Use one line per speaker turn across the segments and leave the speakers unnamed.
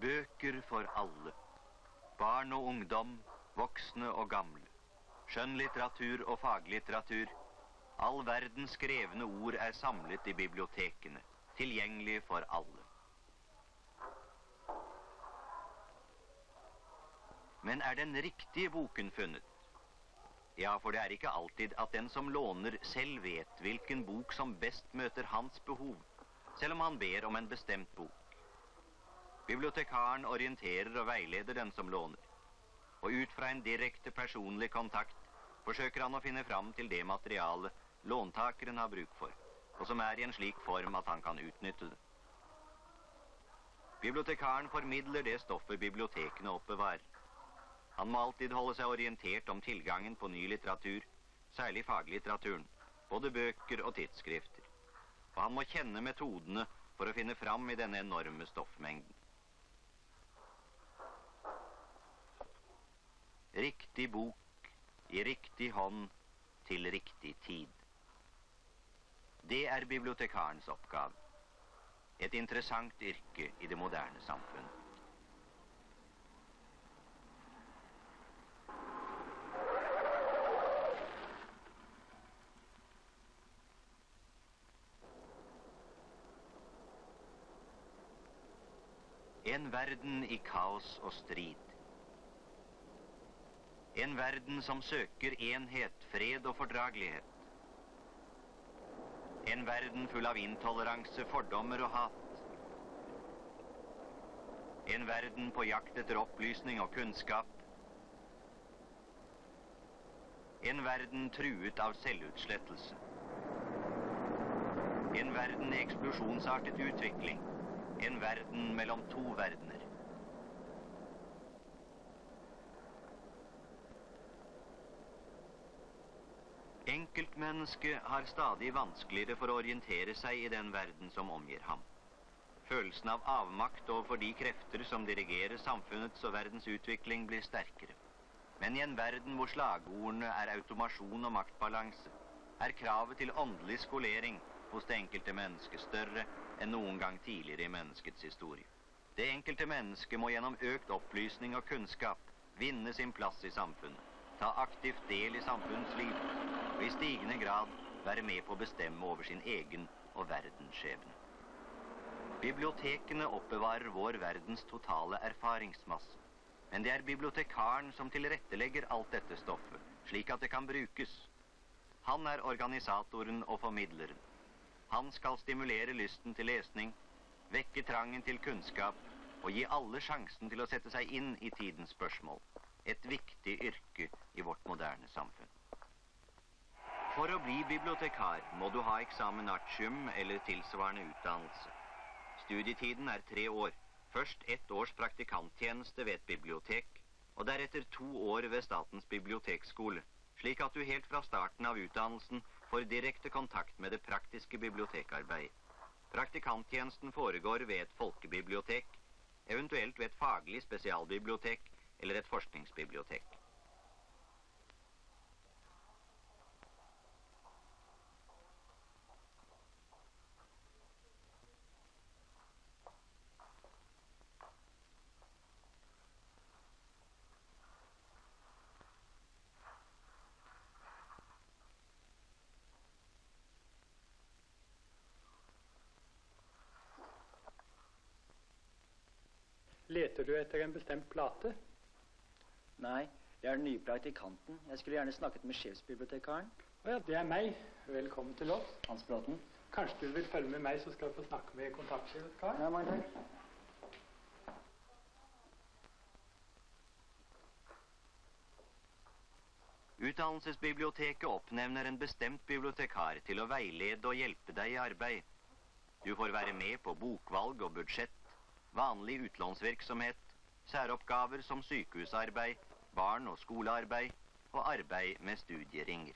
Bøker for alle. Barn og ungdom, voksne og gamle. Skjønnlitteratur og faglitteratur. All verdens skrevne ord er samlet i bibliotekene, tilgjengelige for alle. Men er den riktige boken funnet? Ja, for det er ikke alltid at den som låner selv vet hvilken bok som best møter hans behov, selv om han ber om en bestemt bok. Bibliotekaren orienterer og veileder den som låner, og ut fra en direkte personlig kontakt forsøker han å finne fram til det materiale låntakeren har bruk for, og som er i en slik form at han kan utnytte det. Bibliotekaren formidler det stoffet bibliotekene oppbevarer. Han må alltid holde seg orientert om tilgangen på ny litteratur, særlig faglitteraturen, både bøker og tidsskrifter. Og han må kjenne metodene for å finne fram i denne enorme stoffmengden. Riktig bok i riktig hånd til riktig tid. Det er bibliotekarens oppgave. Et interessant yrke i det moderne samfunnet. En verden i kaos og strid. En verden som søker enhet, fred og fordragelighet. En verden full av intoleranse, fordommer og hat. En verden på jakt etter opplysning og kunnskap. En verden truet av selvutslettelse. En verden i eksplosjonsartet utvikling. En verden mellom to verdener. Enkeltmennesket har stadig vanskeligere for å orientere seg i den verden som omgir ham. Følelsen av avmakt overfor de krefter som dirigerer samfunnets og verdens utvikling blir sterkere. Men i en verden hvor slagordene er automasjon og maktbalanse, er kravet til åndelig skolering hos det enkelte mennesket større enn noen gang tidligere i menneskets historie. Det enkelte mennesket må gjennom økt opplysning og kunnskap vinne sin plass i samfunnet, ta aktivt del i samfunnslivet og i stigende grad være med på å bestemme over sin egen og verdens skjebne. Bibliotekene oppbevarer vår verdens totale erfaringsmasse, men det er bibliotekaren som tilrettelegger alt dette stoffet, slik at det kan brukes. Han er organisatoren og formidleren. Han skal stimulere lysten til lesning, vekke trangen til kunnskap og gi alle sjansen til å sette seg inn i tidens spørsmål. Et viktig yrke i vårt moderne samfunn. For å bli bibliotekar må du ha examen artium eller tilsvarende utdannelse. Studietiden er 3 år. Først 1 års praktikanttjeneste ved et bibliotek, og deretter 2 år ved Statens bibliotekskole, slik at du helt fra starten av utdannelsen får direkte kontakt med det praktiske bibliotekarbeid. Praktikanttjenesten foregår ved et folkebibliotek, eventuelt ved et faglig spesialbibliotek eller et forskningsbibliotek.
Leter du etter en bestemt plate?
Nei, jeg er den nye praktikanten. Jeg skulle gjerne snakket med sjefsbibliotekaren.
Ja, det er meg. Velkommen til oss.
Hans Bråten.
Kanskje du vil følge med meg, så skal du få snakke med kontaktbibliotekaren?
Ja, mange takk.
Utdannelsesbiblioteket oppnevner en bestemt bibliotekar til å veilede og hjelpe deg i arbeid. Du får være med på bokvalg og budsjett, vanlig utlånsvirksomhet, særoppgaver som sykehusarbeid, barn- og skolearbeid og arbeid med studieringer.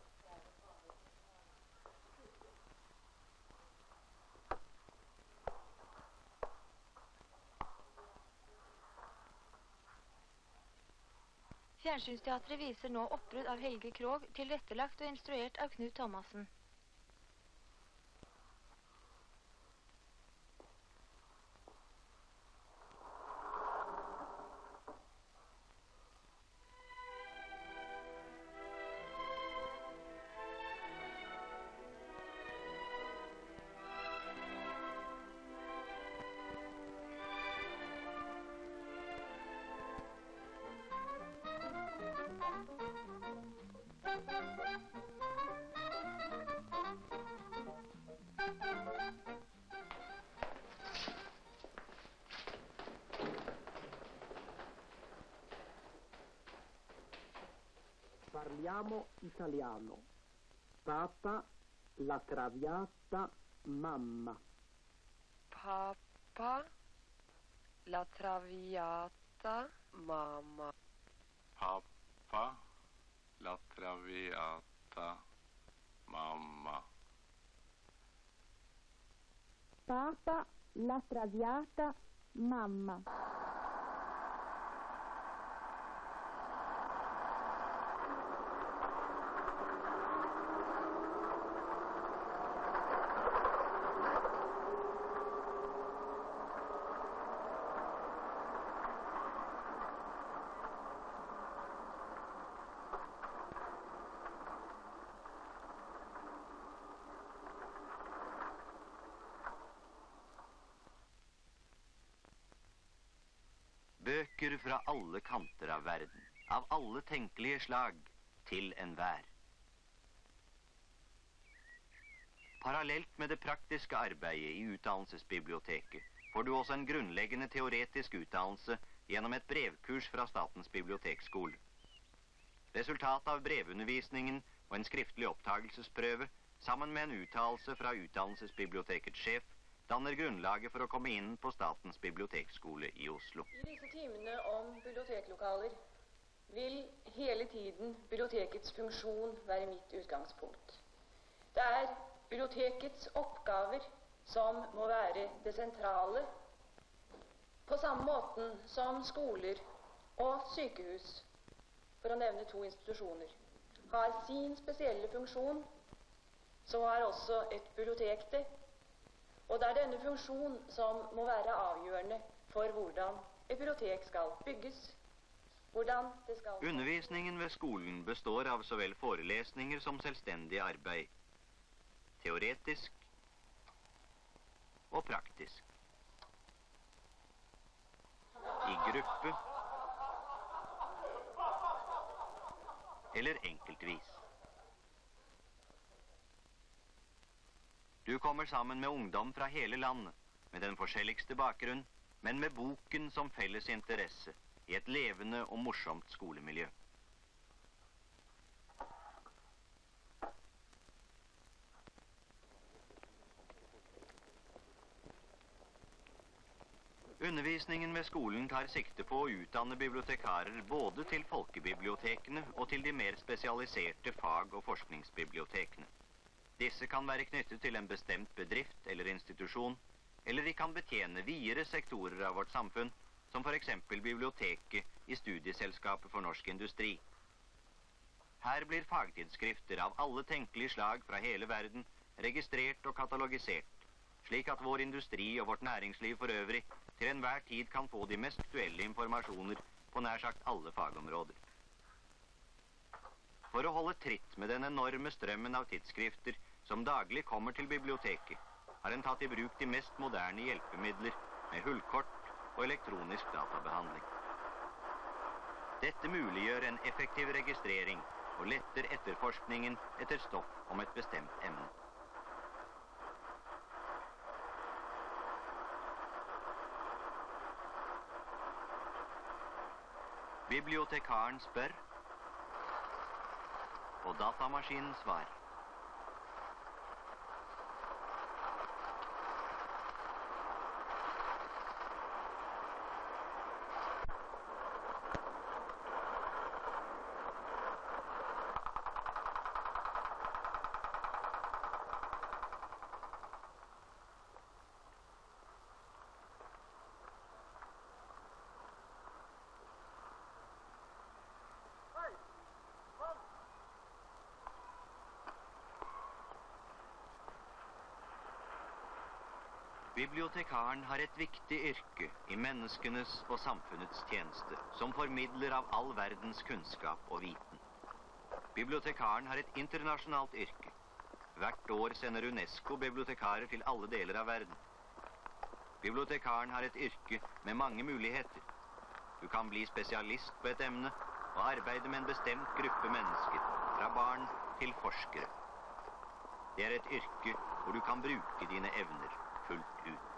Fjernsynsteatret viser nå oppbrudd av Helge Krogh, tilrettelagt og instruert av Knut Thomassen.
Parliamo italiano. Papa, la traviata, mamma.
Pappa, la traviata, mamma.
Pappa, la traviata, mamma.
Papa, la traviata, mamma.
Bøker fra alle kanter av verden, av alle tenkelige slag, til enhver. Parallelt med det praktiske arbeidet i utdannelsesbiblioteket får du også en grunnleggende teoretisk utdannelse gjennom et brevkurs fra Statens bibliotekskole. Resultatet av brevundervisningen og en skriftlig opptagelsesprøve, sammen med en uttalelse fra utdannelsesbibliotekets sjef, danner grunnlaget for å komme inn på Statens bibliotekskole i Oslo.
I disse timene om biblioteklokaler vil hele tiden bibliotekets funksjon være mitt utgangspunkt. Det er bibliotekets oppgaver som må være det sentrale, på samme måten som skoler og sykehus, for å nevne 2 institusjoner, har sin spesielle funksjon, så har også et bibliotek det. Og det er denne funksjonen som må være avgjørende for hvordan et bibliotek skal bygges, hvordan det skal...
Undervisningen ved skolen består av så vel forelesninger som selvstendig arbeid. Teoretisk og praktisk. I gruppe eller enkeltvis. Du kommer sammen med ungdom fra hele landet, med den forskjelligste bakgrunn, men med boken som felles interesse, i et levende og morsomt skolemiljø. Undervisningen ved skolen tar sikte på å utdanne bibliotekarer både til folkebibliotekene og til de mer spesialiserte fag- og forskningsbibliotekene. Disse kan være knyttet til en bestemt bedrift eller institusjon, eller de kan betjene videre sektorer av vårt samfunn, som for eksempel biblioteket i Studieselskapet for Norsk Industri. Her blir fagtidsskrifter av alle tenkelige slag fra hele verden registrert og katalogisert, slik at vår industri og vårt næringsliv for øvrig til enhver tid kan få de mest aktuelle informasjoner på nær sagt alle fagområder. For å holde tritt med den enorme strømmen av tidsskrifter som daglig kommer til biblioteket, har en tatt i bruk de mest moderne hjelpemidler med hullkort og elektronisk databehandling. Dette muliggjør en effektiv registrering og letter etterforskningen etter stoff om et bestemt emne. Bibliotekaren spør, og datamaskinen svarer. Bibliotekaren har et viktig yrke i menneskenes og samfunnets tjeneste, som formidler av all verdens kunnskap og viten. Bibliotekaren har et internasjonalt yrke. Hvert år sender UNESCO bibliotekarer til alle deler av verden. Bibliotekaren har et yrke med mange muligheter. Du kan bli spesialist på et emne, og arbeide med en bestemt gruppe mennesker, fra barn til forskere. Det er et yrke hvor du kan bruke dine evner fullt ut.